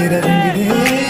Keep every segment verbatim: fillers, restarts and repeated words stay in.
मेरा रंग दे।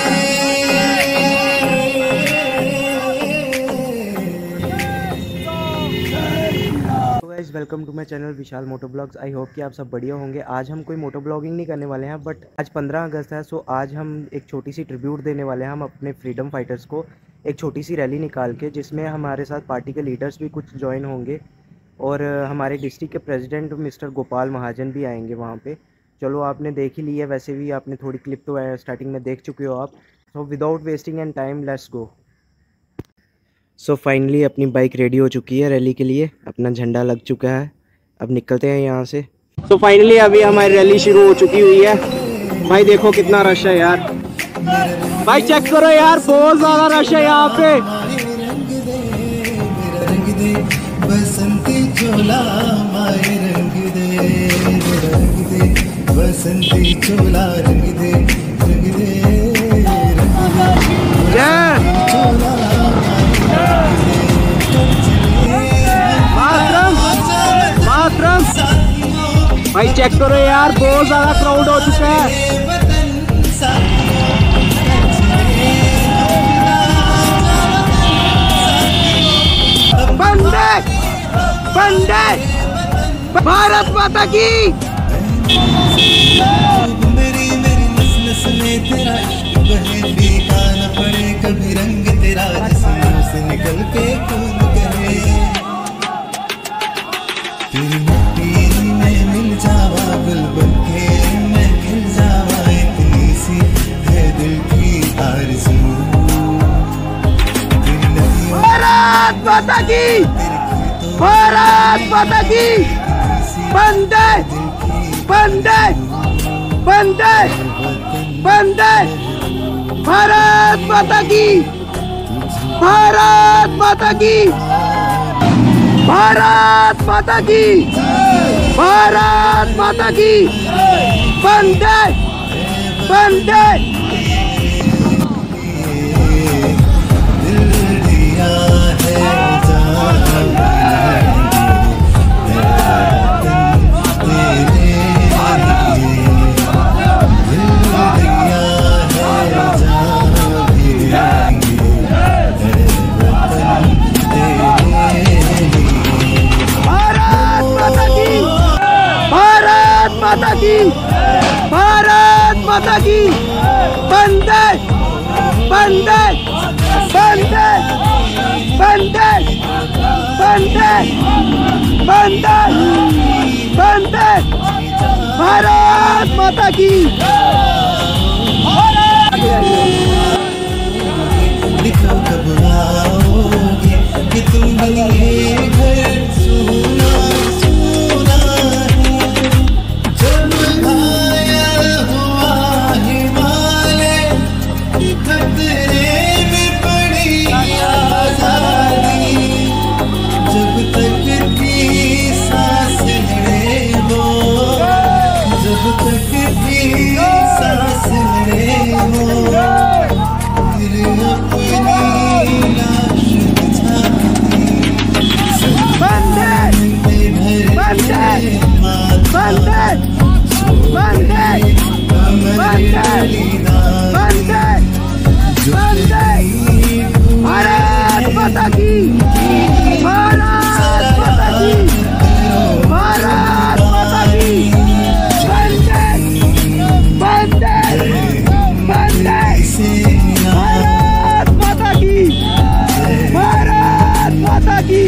Welcome to my channel Vishal moto vlogs. I hope कि आप सब बढ़िया होंगे। आज हम कोई मोटो ब्लॉगिंग नहीं करने वाले हैं, बट आज पंद्रह अगस्त है, सो आज हम एक छोटी सी ट्रिब्यूट देने वाले हैं हम अपने फ्रीडम फाइटर्स को, एक छोटी सी रैली निकाल के, जिसमें हमारे साथ पार्टी के लीडर्स भी कुछ ज्वाइन होंगे और हमारे डिस्ट्रिक्ट के प्रेसिडेंट मिस्टर गोपाल महाजन भी आएंगे वहाँ पे। चलो आपने देख ही लिया, वैसे भी आपने थोड़ी क्लिप तो स्टार्टिंग में देख चुके हो आप। So without wasting and time let's go. So finally अपनी बाइक रेडी हो चुकी है रैली के लिए, अपना झंडा लग चुका है, अब निकलते हैं यहाँ से। सो so फाइनली अभी हमारी रैली शुरू हो चुकी हुई है। भाई देखो कितना रश है यार, भाई चेक करो यार, बहुत ज़्यादा रश है यहाँ पे। बसंती चोला माए रंग दे, रंग दे बसंती चोला रंग दे, रंग दे भाई चेक करो यार, बहुत ज्यादा क्राउड हो चुका है। वंदे वंदे भारत माता की। मेरी मेरी नस नस में तेरा इश्क बहे, फीका न पड़े कभी रंग तेरा, जिस्म से निकल के खून करे। तेरी मिट्टी में मिल जावा गुल बनके, मैं खिल जावा, इतनी सी है दिल की आरज़ू। भारत माता की, भारत माता की। वंदे वंदे वंदे वंदे भारत माता की, भारत माता की, भारत माता की, भारत माता की। वंदे वंदे। माता की, भारत माता की। वंदे वंदे वंदे वंदे वंदे वंदे वंदे भारत माता की। लिखो कब आओगे कि तुम बनिए घर सुना सुना है, जब घायल हुआ हिमालय, खतरे में पड़ी आजादी, जब तक की सांस लड़े वो, जब तक की सांस लड़े वो, फिर अपनी लाश बिछाती। वंदे वंदे वंदे वंदे वंदे वंदे भारत माता की, भारत माता की, भारत माता की। वंदे वंदे वंदे भारत माता की, भारत माता की।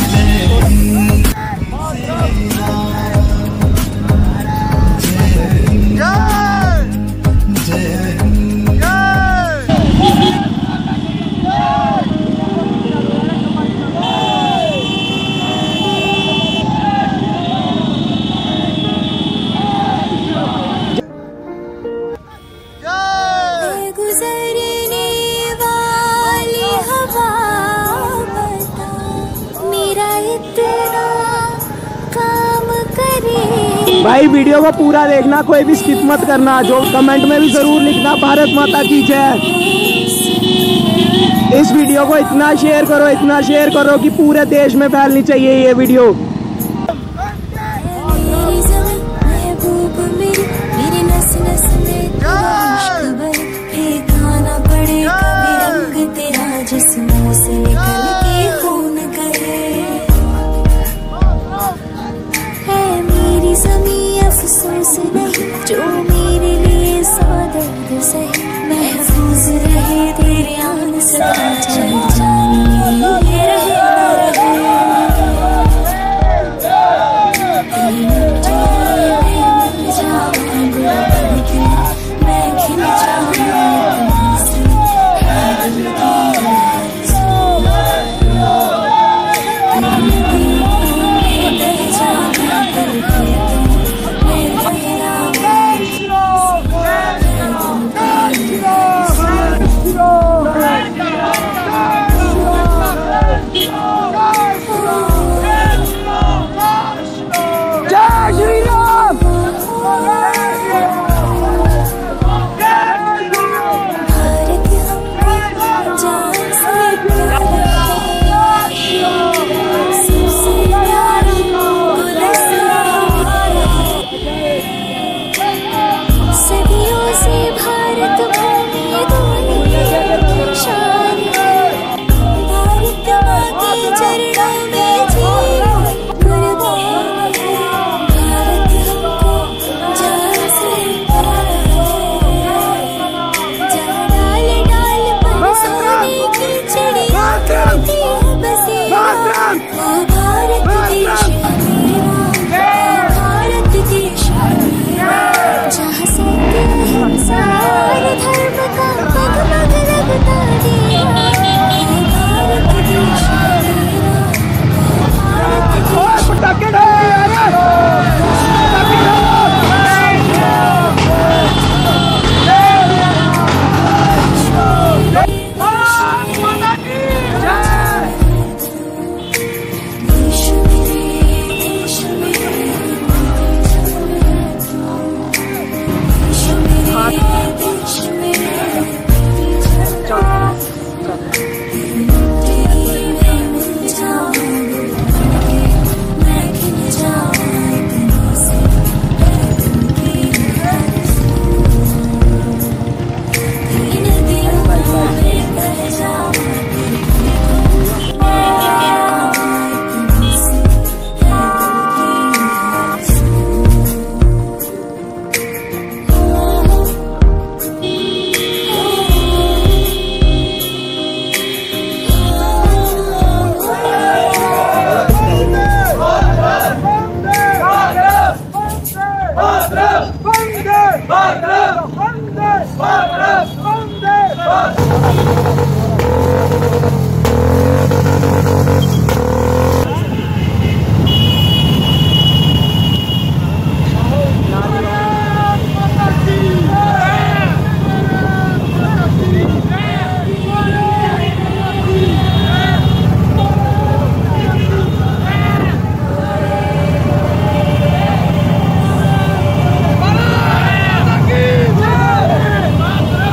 भाई वीडियो को पूरा देखना, कोई भी स्किप मत करना, जो कमेंट में भी जरूर लिखना भारत माता की जय। इस वीडियो को इतना शेयर करो, इतना शेयर करो कि पूरे देश में फैलनी चाहिए ये वीडियो। मेरी नस नस में जमी अफसोस नहीं जो मेरे लिए सौ दर्द सही, महफूज रहे तेरे आन सदा चली जानी ये रहे ना रहे। तेरी जाए मैं मिल जाऊं गुलाब के, मैं खिल जाऊं इतनी सी है दिल की आरज़ू। तेरी नदियों में बह जाऊं करके मैं सदियों से भारत भूमि दुनिया की शान है, भारत माँ के चरणों में जीवन कुर्बान है। भारत हमको जान से प्यार है, जहाँ डाल डाल पर सोने की चिड़िया करती है बसेरा। ओ भारत देश मेरा, भारत देश मेरा, जहाँ सत्य अहिंसा और धर्म का पग पग लगता डेरा। भारत देश मेरा, भारत देश भारत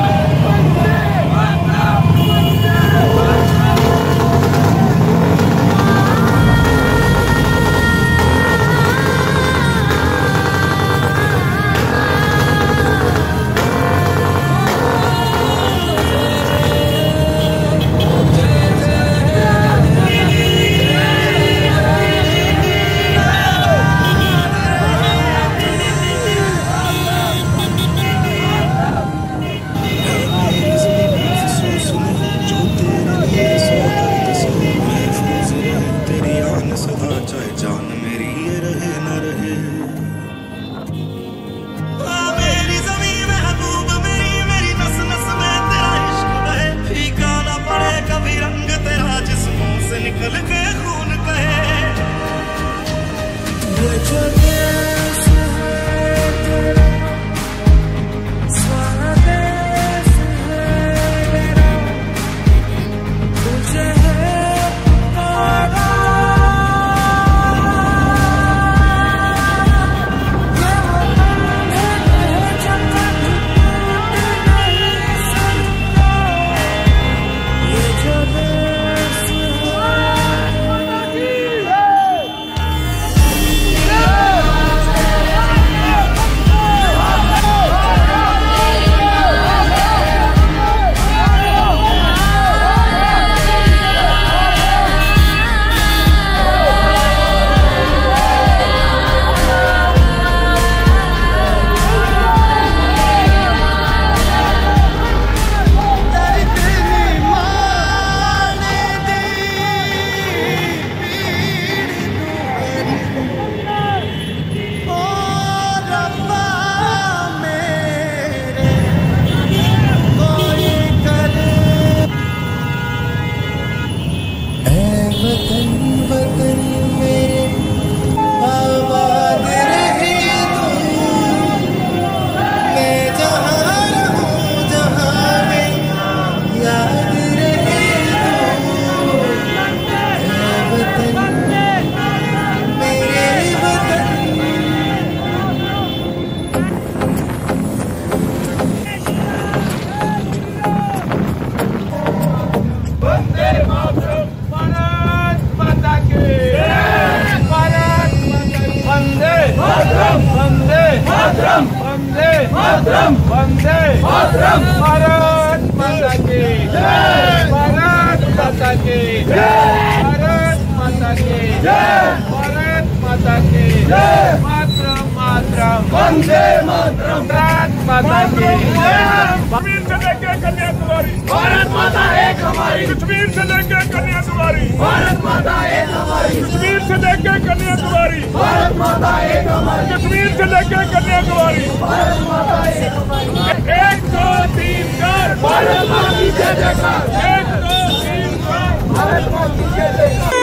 मातरम, वंदे मातरम, भारत माता की जय, भारत माता की जय, भारत माता की जय, भारत माता की जय, मातरम मातरम, वंदे मातरम, भारत माता की जय। कश्मीर से लेकर कन्याकुमारी भारत माता एक हमारी, कश्मीर से लेकर कन्याकुमारी भारत माता एक हमारी, कश्मीर से लेकर कन्याकुमारी भारत माता एक हमारी, कश्मीर से लेकर कन्याकुमारी भारत माता एक हमारी। एक दो तीन चार भारत माता की जय जयकार, एक दो तीन चार भारत माता की जय जयकार।